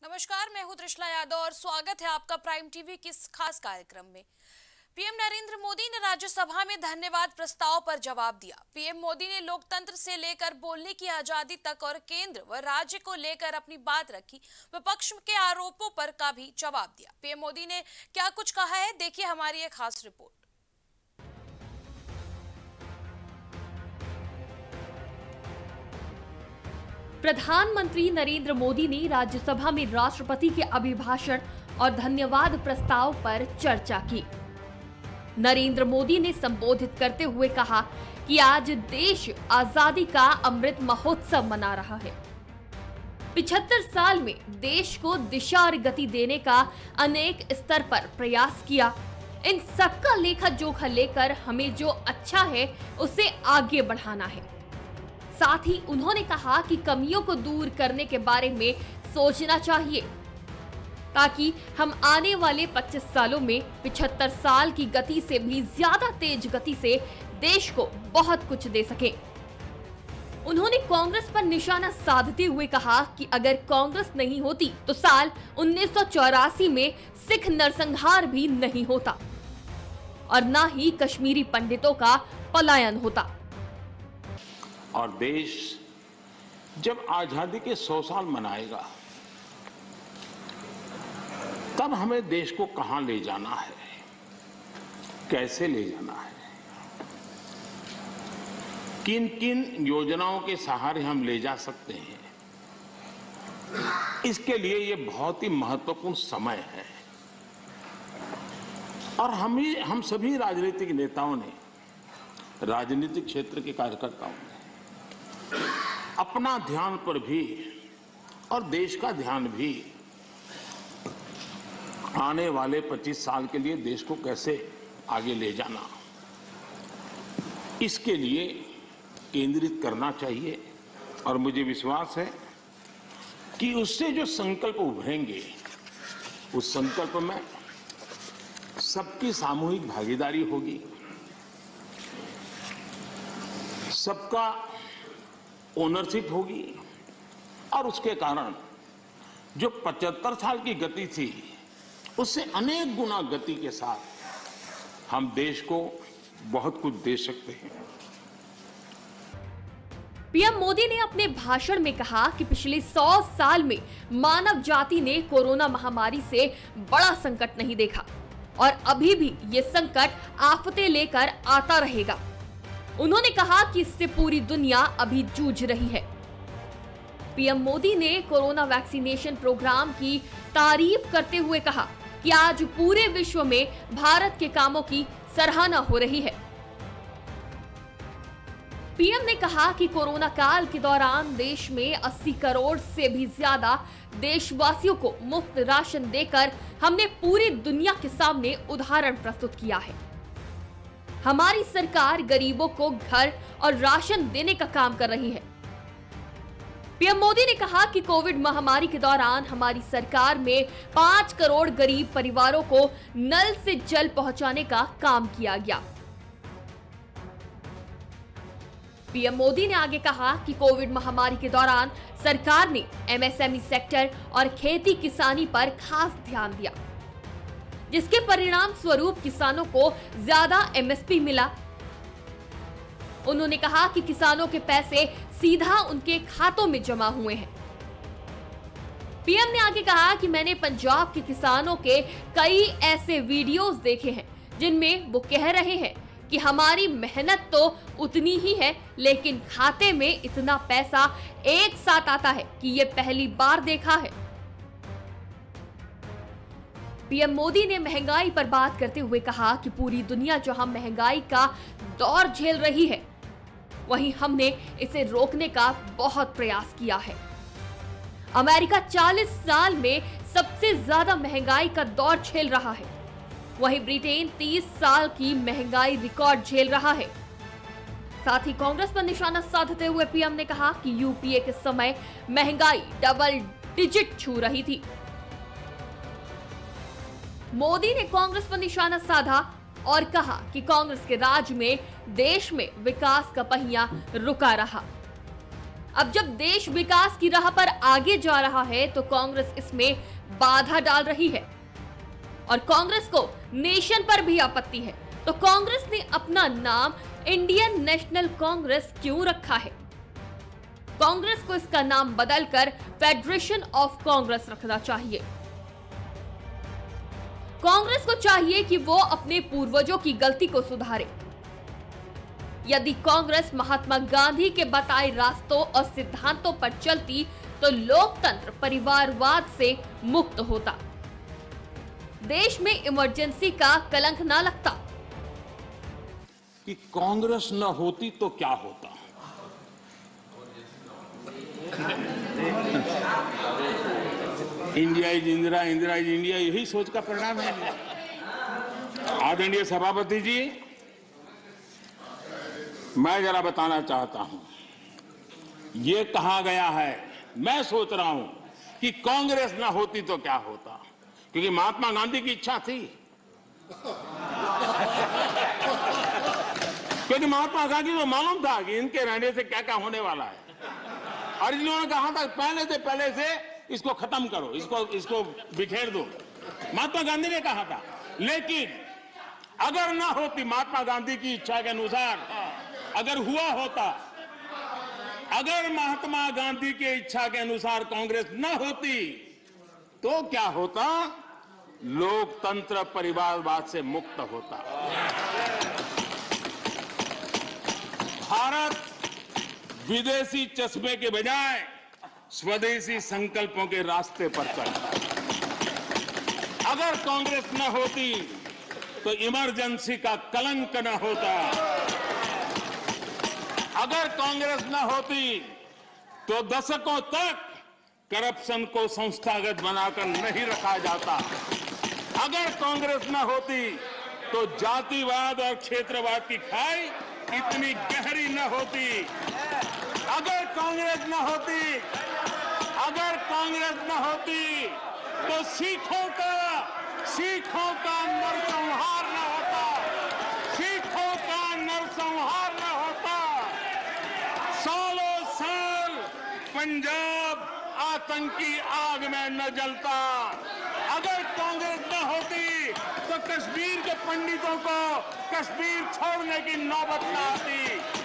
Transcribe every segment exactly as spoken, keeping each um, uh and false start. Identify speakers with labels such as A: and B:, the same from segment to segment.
A: नमस्कार, मैं हूं त्रिशला यादव और स्वागत है आपका प्राइम टीवी की इस खास कार्यक्रम में। पीएम नरेंद्र मोदी ने राज्यसभा में धन्यवाद प्रस्ताव पर जवाब दिया। पीएम मोदी ने लोकतंत्र से लेकर बोलने की आजादी तक और केंद्र व राज्य को लेकर अपनी बात रखी। विपक्ष के आरोपों पर का भी जवाब दिया। पीएम मोदी ने क्या कुछ कहा है, देखिए हमारी एक खास रिपोर्ट।
B: प्रधानमंत्री नरेंद्र मोदी ने राज्यसभा में राष्ट्रपति के अभिभाषण और धन्यवाद प्रस्ताव पर चर्चा की। नरेंद्र मोदी ने संबोधित करते हुए कहा कि आज देश आजादी का अमृत महोत्सव मना रहा है। पिछहत्तर साल में देश को दिशा और गति देने का अनेक स्तर पर प्रयास किया। इन सबका लेखा जोखा लेकर हमें जो अच्छा है उसे आगे बढ़ाना है। साथ ही उन्होंने कहा कि कमियों को दूर करने के बारे में सोचना चाहिए ताकि हम आने वाले पच्चीस सालों में पिछहत्तर साल की गति से भी ज्यादा तेज गति से देश को बहुत कुछ दे सकें। उन्होंने कांग्रेस पर निशाना साधते हुए कहा कि अगर कांग्रेस नहीं होती तो साल उन्नीस सौ चौरासी में सिख नरसंहार भी नहीं होता और न ही कश्मीरी पंडितों का पलायन होता।
C: और देश जब आजादी के सौ साल मनाएगा तब हमें देश को कहां ले जाना है, कैसे ले जाना है, किन किन योजनाओं के सहारे हम ले जा सकते हैं, इसके लिए ये बहुत ही महत्वपूर्ण समय है। और हम ही हम सभी राजनीतिक नेताओं ने, राजनीतिक क्षेत्र के कार्यकर्ताओं ने अपना ध्यान पर भी और देश का ध्यान भी आने वाले पच्चीस साल के लिए देश को कैसे आगे ले जाना, इसके लिए केंद्रित करना चाहिए। और मुझे विश्वास है कि उससे जो संकल्प उभरेंगे उस संकल्प में सबकी सामूहिक भागीदारी होगी, सबका ओनरशिप होगी और उसके कारण जो पचहत्तर साल की गति थी उससे अनेक गुना गति के साथ हम देश को बहुत कुछ दे सकते हैं।
B: पीएम मोदी ने अपने भाषण में कहा कि पिछले सौ साल में मानव जाति ने कोरोना महामारी से बड़ा संकट नहीं देखा और अभी भी ये संकट आफतें लेकर आता रहेगा। उन्होंने कहा कि इससे पूरी दुनिया अभी जूझ रही है। पीएम मोदी ने कोरोना वैक्सीनेशन प्रोग्राम की तारीफ करते हुए कहा कि आज पूरे विश्व में भारत के कामों की सराहना हो रही है। पीएम ने कहा कि कोरोना काल के दौरान देश में अस्सी करोड़ से भी ज्यादा देशवासियों को मुफ्त राशन देकर हमने पूरी दुनिया के सामने उदाहरण प्रस्तुत किया है। हमारी सरकार गरीबों को घर और राशन देने का काम कर रही है। पीएम मोदी ने कहा कि कोविड महामारी के दौरान हमारी सरकार में पांच करोड़ गरीब परिवारों को नल से जल पहुंचाने का काम किया गया। पीएम मोदी ने आगे कहा कि कोविड महामारी के दौरान सरकार ने एमएसएमई सेक्टर और खेती किसानी पर खास ध्यान दिया, जिसके परिणाम स्वरूप किसानों को ज्यादा एमएसपी मिला। उन्होंने कहा कि किसानों के पैसे सीधा उनके खातों में जमा हुए हैं। पीएम ने आगे कहा कि मैंने पंजाब के किसानों के कई ऐसे वीडियोस देखे हैं जिनमें वो कह रहे हैं कि हमारी मेहनत तो उतनी ही है लेकिन खाते में इतना पैसा एक साथ आता है कि ये पहली बार देखा है। पीएम मोदी ने महंगाई पर बात करते हुए कहा कि पूरी दुनिया जहां महंगाई का दौर झेल रही है, वहीं हमने इसे रोकने का बहुत प्रयास किया है। अमेरिका चालीस साल में सबसे ज्यादा महंगाई का दौर झेल रहा है, वहीं ब्रिटेन तीस साल की महंगाई रिकॉर्ड झेल रहा है। साथ ही कांग्रेस पर निशाना साधते हुए पीएम ने कहा कि यूपीए के समय महंगाई डबल डिजिट छू रही थी। मोदी ने कांग्रेस पर निशाना साधा और कहा कि कांग्रेस के राज में देश में विकास का पहिया रुका रहा। अब जब देश विकास की राह पर आगे जा रहा है तो कांग्रेस इसमें बाधा डाल रही है और कांग्रेस को नेशन पर भी आपत्ति है। तो कांग्रेस ने अपना नाम इंडियन नेशनल कांग्रेस क्यों रखा है? कांग्रेस को इसका नाम बदलकर फेडरेशन ऑफ कांग्रेस रखना चाहिए। कांग्रेस को चाहिए कि वो अपने पूर्वजों की गलती को सुधारे। यदि कांग्रेस महात्मा गांधी के बताए रास्तों और सिद्धांतों पर चलती तो लोकतंत्र परिवारवाद से मुक्त होता, देश में इमरजेंसी का कलंक ना लगता।
C: कि कांग्रेस न होती तो क्या होता? India is Indira, Indira is India, यही सोच का परिणाम है। आदरणीय सभापति जी, मैं जरा बताना चाहता हूं, ये कहा गया है, मैं सोच रहा हूं कि कांग्रेस ना होती तो क्या होता, क्योंकि महात्मा गांधी की इच्छा थी। क्योंकि महात्मा गांधी को मालूम था कि इनके रहने से क्या क्या होने वाला है, और इन्होंने कहा था पहले से पहले से इसको खत्म करो, इसको इसको बिखेर दो। महात्मा गांधी ने कहा था। लेकिन अगर ना होती महात्मा गांधी की इच्छा के अनुसार, अगर हुआ होता, अगर महात्मा गांधी की इच्छा के अनुसार कांग्रेस ना होती तो क्या होता? लोकतंत्र परिवारवाद से मुक्त होता। भारत विदेशी चश्मे के बजाय स्वदेशी संकल्पों के रास्ते पर चलता। अगर कांग्रेस न होती तो इमरजेंसी का कलंक न होता। अगर कांग्रेस न होती तो दशकों तक करप्शन को संस्थागत बनाकर नहीं रखा जाता। अगर कांग्रेस न होती तो जातिवाद और क्षेत्रवाद की खाई इतनी गहरी न होती। अगर कांग्रेस न होती अगर कांग्रेस न होती तो सिखों का सिखों का नरसंहार न होता। सिखों का नरसंहार न होता। सालों साल पंजाब आतंकी आग में न जलता। अगर कांग्रेस न होती तो कश्मीर के पंडितों को कश्मीर छोड़ने की नौबत न आती।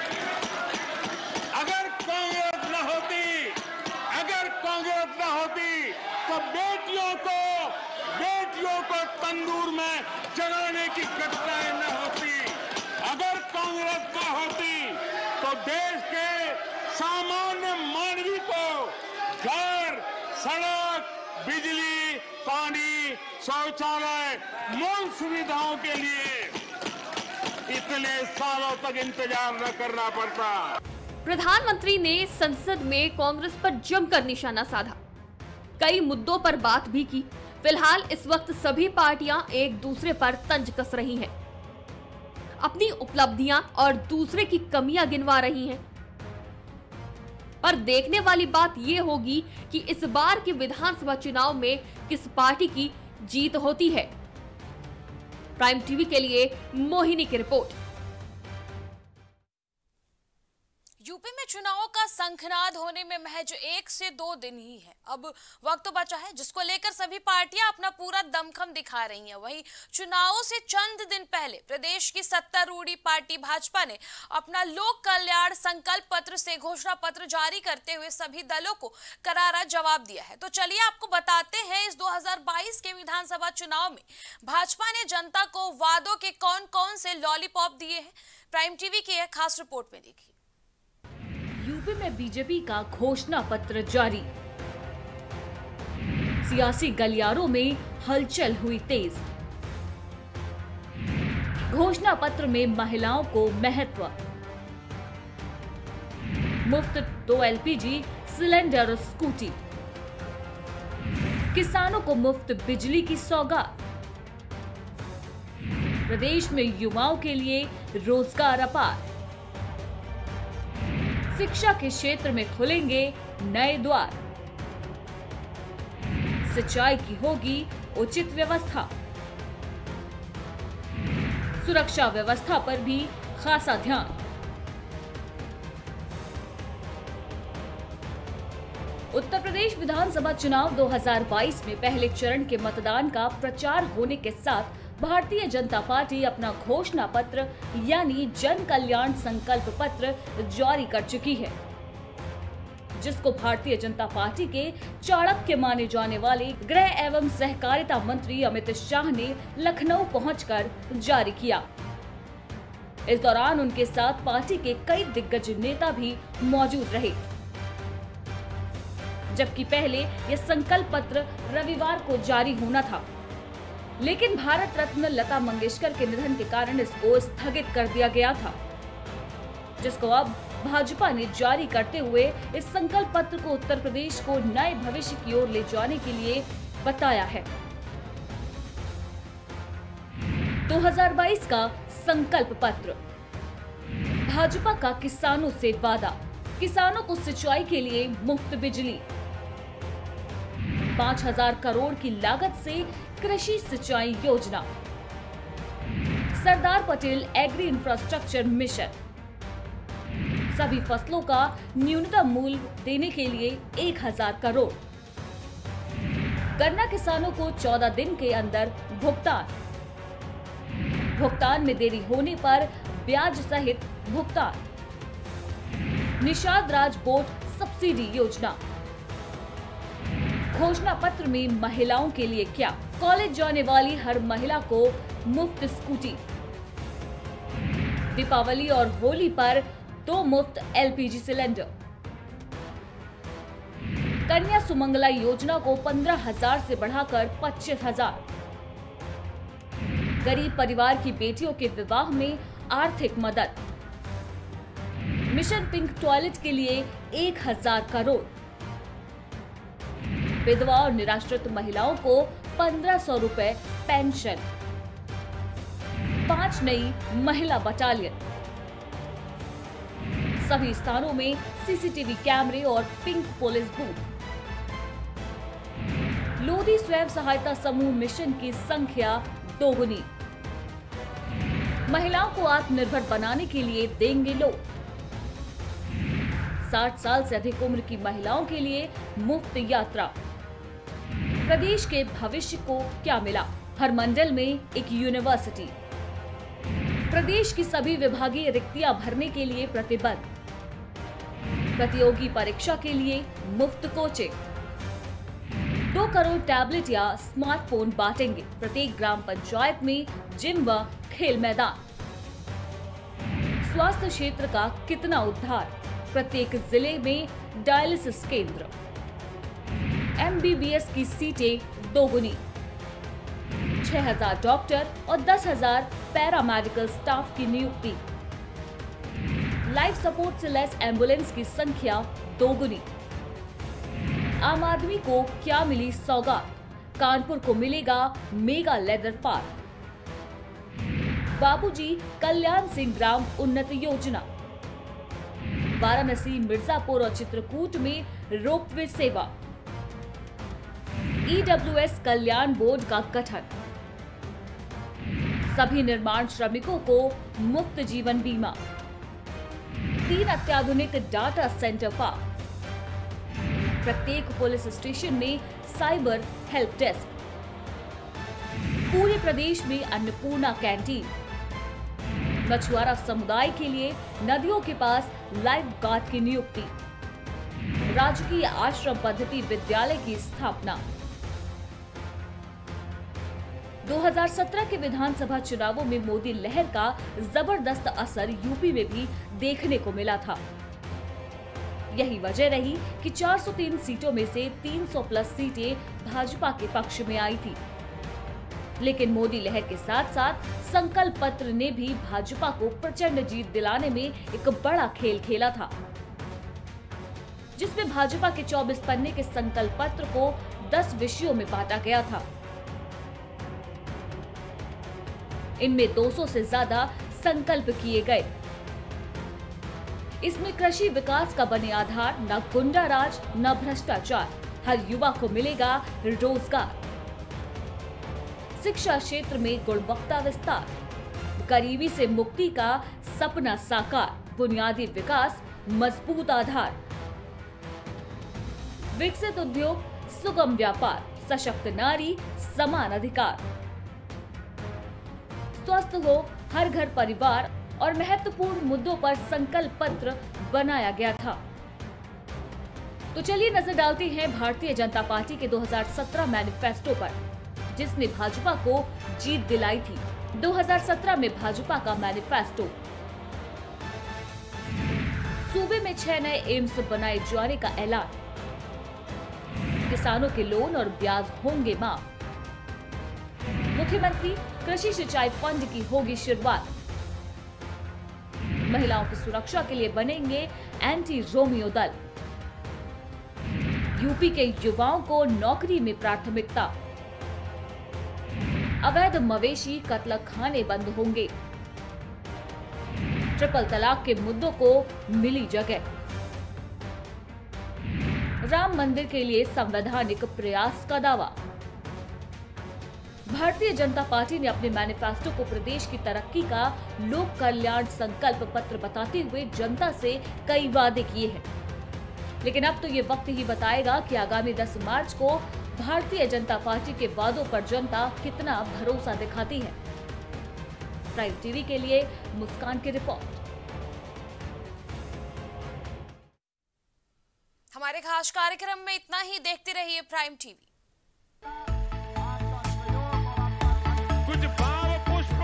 C: अगर कांग्रेस न होती अगर कांग्रेस न होती तो बेटियों को बेटियों को तंदूर में जलाने की घटनाएं न होती। अगर कांग्रेस न होती तो देश के सामान्य मानवी को घर, सड़क, बिजली, पानी, शौचालय, मूल सुविधाओं के लिए इतने सालों तक इंतजार न करना पड़ता।
B: प्रधानमंत्री ने संसद में कांग्रेस पर जमकर निशाना साधा, कई मुद्दों पर बात भी की। फिलहाल इस वक्त सभी पार्टियां एक दूसरे पर तंज कस रही हैं, अपनी उपलब्धियां और दूसरे की कमियां गिनवा रही हैं। पर देखने वाली बात यह होगी कि इस बार के विधानसभा चुनाव में किस पार्टी की जीत होती है। प्राइम टीवी के लिए मोहिनी की रिपोर्ट।
A: यूपी में चुनाव का शंखनाद होने में महज एक से दो दिन ही है। अब वक्त बचा है जिसको लेकर सभी पार्टियां अपना पूरा दमखम दिखा रही हैं। वहीं चुनावों से चंद दिन पहले प्रदेश की सत्तारूढ़ पार्टी भाजपा ने अपना लोक कल्याण संकल्प पत्र से घोषणा पत्र जारी करते हुए सभी दलों को करारा जवाब दिया है। तो चलिए आपको बताते हैं इस दो हज़ार बाईस के विधानसभा चुनाव में भाजपा ने जनता को वादों के कौन कौन से लॉलीपॉप दिए हैं। प्राइम टीवी की एक खास रिपोर्ट में देखिए।
D: यूपी में बीजेपी का घोषणा पत्र जारी, सियासी गलियारों में हलचल हुई तेज। घोषणा पत्र में महिलाओं को महत्व, मुफ्त दो एलपीजी सिलेंडर और स्कूटी, किसानों को मुफ्त बिजली की सौगात, प्रदेश में युवाओं के लिए रोजगार अपार, शिक्षा के क्षेत्र में खुलेंगे नए द्वार, सिंचाई की होगी उचित व्यवस्था, सुरक्षा व्यवस्था पर भी खासा ध्यान। उत्तर प्रदेश विधानसभा चुनाव दो हज़ार बाईस में पहले चरण के मतदान का प्रचार होने के साथ भारतीय जनता पार्टी अपना घोषणा पत्र यानी जन कल्याण संकल्प पत्र जारी कर चुकी है, जिसको भारतीय जनता पार्टी के चाणक्य माने जाने वाले गृह एवं सहकारिता मंत्री अमित शाह ने लखनऊ पहुंचकर जारी किया। इस दौरान उनके साथ पार्टी के कई दिग्गज नेता भी मौजूद रहे, जबकि पहले यह संकल्प पत्र रविवार को जारी होना था, लेकिन भारत रत्न लता मंगेशकर के निधन के कारण इसको स्थगित कर दिया गया था, जिसको अब भाजपा ने जारी करते हुए इस संकल्प पत्र को उत्तर प्रदेश को नए भविष्य की ओर ले जाने के लिए बताया है। दो हज़ार बाईस का संकल्प पत्र। भाजपा का किसानों से वादा, किसानों को सिंचाई के लिए मुफ्त बिजली, पाँच हजार करोड़ की लागत से कृषि सिंचाई योजना, Sardar Patel agri infrastructure mission, सभी फसलों का न्यूनतम मूल्य देने के लिए एक हजार करोड़, गन्ना किसानों को चौदह दिन के अंदर भुगतान, भुगतान में देरी होने पर ब्याज सहित भुगतान, निषाद राज बोर्ड सब्सिडी योजना। घोषणा पत्र में महिलाओं के लिए क्या, कॉलेज जाने वाली हर महिला को मुफ्त स्कूटी, दीपावली और होली पर दो मुफ्त एलपीजी सिलेंडर, कन्या सुमंगला योजना को पंद्रह हजार से बढ़ाकर पच्चीस हजार, गरीब परिवार की बेटियों के विवाह में आर्थिक मदद, मिशन पिंक टॉयलेट के लिए एक हजार करोड़, विधवा और निराश्रित महिलाओं को पंद्रह सौ रुपए पेंशन, पांच नई महिला बटालियन, सभी स्थानों में सीसीटीवी कैमरे और पिंक पुलिस बूथ, लोधी स्वयं सहायता समूह मिशन की संख्या दोगुनी, महिलाओं को आत्मनिर्भर बनाने के लिए देंगे लोन, साठ साल से अधिक उम्र की महिलाओं के लिए मुफ्त यात्रा। प्रदेश के भविष्य को क्या मिला, हर मंडल में एक यूनिवर्सिटी, प्रदेश की सभी विभागीय रिक्तियां भरने के लिए प्रतिबंध, प्रतियोगी परीक्षा के लिए मुफ्त कोचिंग, दो करोड़ टैबलेट या स्मार्टफोन बांटेंगे, प्रत्येक ग्राम पंचायत में जिम व खेल मैदान, स्वास्थ्य क्षेत्र का कितना उद्धार, प्रत्येक जिले में डायलिसिस केंद्र, एमबीबीएस की सीटें दोगुनी, छह हजार डॉक्टर और दस हजार पैरामेडिकल स्टाफ की नियुक्ति, लाइफ सपोर्ट से लेस एम्बुलेंस की संख्या दोगुनी। आम आदमी को क्या मिली सौगात, कानपुर को मिलेगा मेगा लेदर पार्क, बाबूजी कल्याण सिंह ग्राम उन्नति योजना, वाराणसी, मिर्जापुर और चित्रकूट में रोपवे सेवा, ईडब्ल्यूएस कल्याण बोर्ड का गठन, सभी निर्माण श्रमिकों को मुफ्त जीवन बीमा, तीन अत्याधुनिक डाटा सेंटर पार्क, प्रत्येक पुलिस स्टेशन में साइबर हेल्प डेस्क, पूरे प्रदेश में अन्नपूर्णा कैंटीन, मछुआरा समुदाय के लिए नदियों के पास लाइफ गार्ड की नियुक्ति, राजकीय आश्रम पद्धति विद्यालय की स्थापना। दो हज़ार सत्रह के विधानसभा चुनावों में मोदी लहर का जबरदस्त असर यूपी में भी देखने को मिला था। यही वजह रही कि चार सौ तीन सीटों में से तीन सौ प्लस सीटें भाजपा के पक्ष में आई थी। लेकिन मोदी लहर के साथ साथ संकल्प पत्र ने भी भाजपा को प्रचंड जीत दिलाने में एक बड़ा खेल खेला था, जिसमें भाजपा के चौबीस पन्ने के संकल्प पत्र को दस विषयों में बांटा गया था। इनमें दो सौ से ज्यादा संकल्प किए गए। इसमें कृषि विकास का बने आधार, न गुंडा राज न भ्रष्टाचार, हर युवा को मिलेगा रोजगार, शिक्षा क्षेत्र में गुणवत्ता विस्तार, गरीबी से मुक्ति का सपना साकार, बुनियादी विकास मजबूत आधार, विकसित उद्योग, सुगम व्यापार, सशक्त नारी, समान अधिकार, स्वस्थ हो हर घर परिवार और महत्वपूर्ण मुद्दों पर संकल्प पत्र बनाया गया था। तो चलिए नजर डालते हैं भारतीय जनता पार्टी के दो हज़ार सत्रह मैनिफेस्टो पर, जिसने भाजपा को जीत दिलाई थी। दो हज़ार सत्रह में भाजपा का मैनिफेस्टो। सूबे में छह नए एम्स बनाए जाने का ऐलान। किसानों के लोन और ब्याज होंगे माफ। मुख्यमंत्री कृषि सिंचाई फंड की होगी शुरुआत। महिलाओं की सुरक्षा के लिए बनेंगे एंटी रोमियो दल। यूपी के युवाओं को नौकरी में प्राथमिकता। अवैध मवेशी कत्ल खाने बंद होंगे। ट्रिपल तलाक के मुद्दों को मिली जगह। राम मंदिर के लिए संवैधानिक प्रयास का दावा। भारतीय जनता पार्टी ने अपने मैनिफेस्टो को प्रदेश की तरक्की का लोक कल्याण संकल्प पत्र बताते हुए जनता से कई वादे किए हैं। लेकिन अब तो ये वक्त ही बताएगा कि आगामी दस मार्च को भारतीय जनता पार्टी के वादों पर जनता कितना भरोसा दिखाती है। प्राइम टीवी के लिए मुस्कान की रिपोर्ट।
A: हमारे खास कार्यक्रम में इतना ही। देखते रहिए प्राइम टीवी।
E: कुछ भाव पुष्प।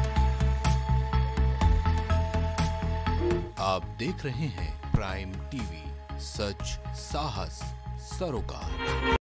F: आप देख रहे हैं प्राइम टीवी, सच साहस सरोकार।